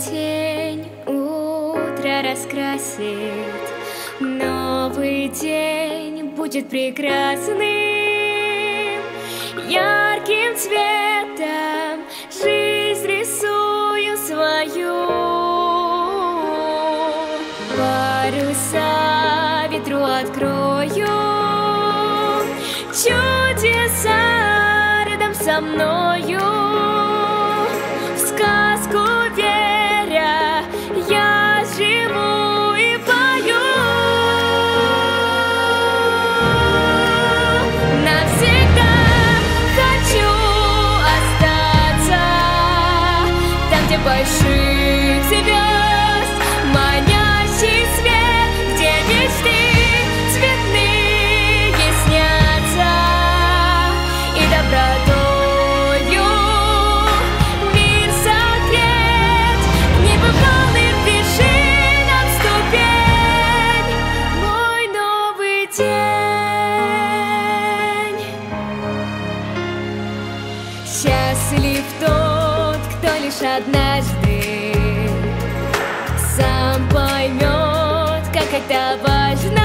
тень утро раскрасит. Новый день будет прекрасным, ярким цветом жизнь рисую свою. Паруса ветру открою, чудеса рядом со мною. В сказку веря, я живу и пою. Навсегда хочу остаться там, где больших звезд манящий свет, где мечты цветные снятся, и добротою мир согреть, небывалым вершинам ступень. Мой новый день. Счастлив тот, кто лишь однажды сам поймет, как это важно.